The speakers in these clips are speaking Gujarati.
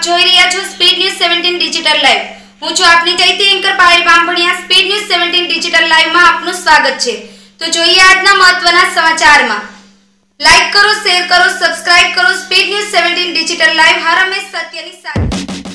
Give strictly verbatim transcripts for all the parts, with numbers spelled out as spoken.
આપ જોઈ રહ્યા છો speed news seventeen digital live. હું છું આપની ચૈતી anchor Payal Bamaniya. Speed news seventeen digital live માં આપનું સ્વાગત છે। તો જોઈએ આજના મહત્વના સમાચારમાં। લાઈક કરો, શેર કરો, સબસ્ક્રાઇબ કરો। Speed news seventeen digital live હર હંમેશ સત્યની સાથે।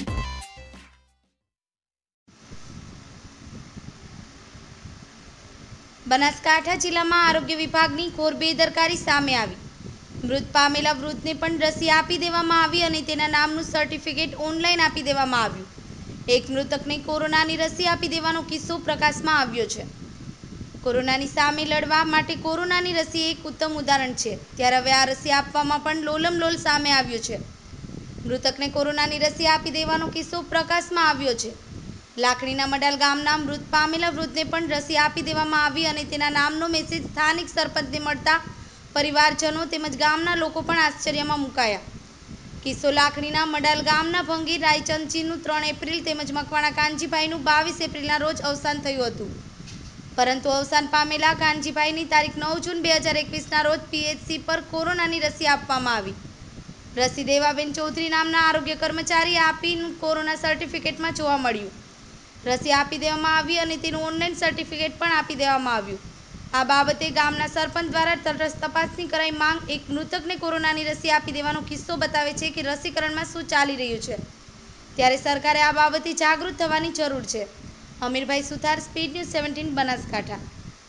બનાસકાંઠા જિલ્લામાં આરોગ્ય વિભાગની ઘોર બેદરકારી સામે આવી। મૃત પામેલા વૃદ્ધને પણ રસી આપી દેવામાં આવી અને તેના નામનું સર્ટિફિકેટ ઓનલાઈન આપી દેવામાં આવ્યું। એક મૃતકને કોરોનાની રસી આપી દેવાનો કિસ્સો પ્રકાશમાં આવ્યો છે। કોરોનાની સામે લડવા માટે કોરોનાની રસી એક ઉત્તમ ઉદાહરણ છે, ત્યારે હવે આ રસી આપવામાં પણ લોલમલોલ સામે આવ્યો છે। મૃતકને કોરોનાની રસી આપી દેવાનો કિસ્સો પ્રકાશમાં આવ્યો છે। લાખણીના મડાલ ગામના મૃત પામેલા વૃદ્ધને પણ રસી આપી દેવામાં આવી અને તેના નામનો મેસેજ સ્થાનિક સરપંચને મળતા પરિવારજનો તેમજ ગામના લોકો પણ આશ્ચર્યમાં મુકાયા। કિસ્સો લાખણીના મડાલ ગામના ભંગી રાયચંદજીનું ત્રણ એપ્રિલ તેમજ મકવાણા કાનજીભાઈનું બાવીસ એપ્રિલના રોજ અવસાન થયું હતું, પરંતુ અવસાન પામેલા કાનજીભાઈની તારીખ નવ જૂન બે હજાર એકવીસના રોજ પીએચસી પર કોરોનાની રસી આપવામાં આવી। રસી દેવાબેન ચૌધરી નામના આરોગ્ય કર્મચારી આપી કોરોના સર્ટિફિકેટમાં જોવા મળ્યું। રસી આપી દેવામાં આવી અને તેનું ઓનલાઈન સર્ટિફિકેટ પણ આપી દેવામાં આવ્યું। આ બાબતે ગામના સરપંચ દ્વારા તટસ્થ તપાસની કરાઈ માંગ। એક મૃતકને કોરોનાની રસી આપી દેવાનો કિસ્સો બતાવે છે કે રસીકરણમાં શું ચાલી રહ્યું છે, ત્યારે સરકારે આ બાબતે જાગૃત થવાની જરૂર છે। Amirbhai Suthar, speed news seventeen, Banaskantha.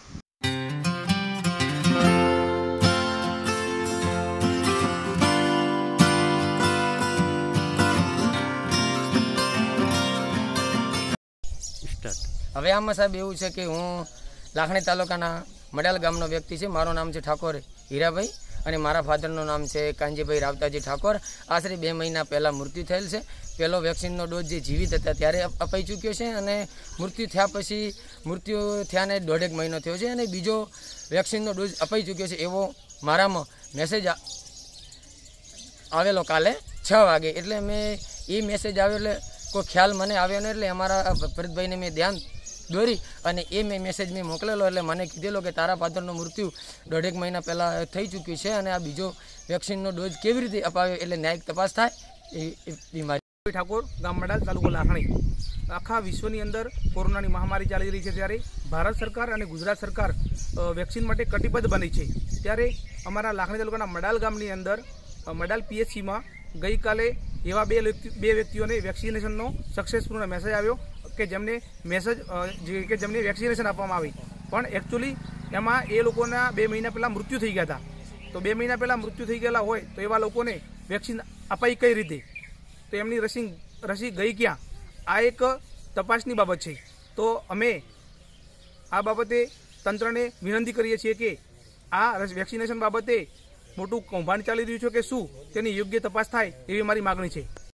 હવે આમાં સાહેબ એવું છે કે હું લાખણી તાલુકાના મડાલ ગામનો વ્યક્તિ છે। મારું નામ છે ઠાકોર હીરાભાઈ અને મારા ફાધરનું નામ છે કાનજીભાઈ રાવતાજી ઠાકોર। આશરે બે મહિના પહેલાં મૃત્યુ થયેલ છે। પહેલો વેક્સિનનો ડોઝ જે જીવિત હતા ત્યારે અપાઈ ચૂક્યો છે અને મૃત્યુ થયા પછી મૃત્યુ થયાને દોઢેક મહિનો થયો છે અને બીજો વેક્સિનનો ડોઝ અપાઈ ચૂક્યો છે એવો મારામાં મેસેજ આવેલો કાલે છ વાગે। એટલે મેં એ મેસેજ આવ્યો એટલે કોઈ ખ્યાલ મને આવ્યો ને એટલે અમારા ભરતભાઈને મેં ધ્યાન દોરી અને એ મેં મેસેજ મેં મોકલેલો। એટલે મને કીધેલો કે તારા ફાધરનું મૃત્યુ દોઢેક મહિના પહેલાં થઈ ચૂક્યું છે અને આ બીજો વેક્સિનનો ડોઝ કેવી રીતે અપાવ્યો એટલે ન્યાયિક તપાસ થાય એ બીમારી। ઠાકોર, ગામ મડાલ, તાલુકો લાખણી। આખા વિશ્વની અંદર કોરોનાની મહામારી ચાલી રહી છે, ત્યારે ભારત સરકાર અને ગુજરાત સરકાર વેક્સિન માટે કટિબદ્ધ બની છે। ત્યારે અમારા લાખણી તાલુકાના મડાલ ગામની અંદર મડાલ પીએચસીમાં ગઈકાલે એવા બે બે વ્યક્તિઓને વેક્સિનેશનનો સક્સેસફુલ મેસેજ આવ્યો કે જેમને મેસેજ કે જેમને વેક્સિનેશન આપવામાં આવી, પણ એકચ્યુઅલી એમાં એ લોકોના બે મહિના પહેલાં મૃત્યુ થઈ ગયા હતા। તો બે મહિના પહેલાં મૃત્યુ થઈ ગયેલા હોય તો એવા લોકોને વેક્સિન અપાઈ કઈ રીતે, તો એમની રસી રસી ગઈ ક્યાં, આ એક તપાસની બાબત છે। તો અમે આ બાબતે તંત્રને વિનંતી કરીએ છીએ કે આ વેક્સિનેશન બાબતે મોટું કૌભાંડ ચાલી રહ્યું છે કે શું તેની યોગ્ય તપાસ થાય એવી મારી માગણી છે।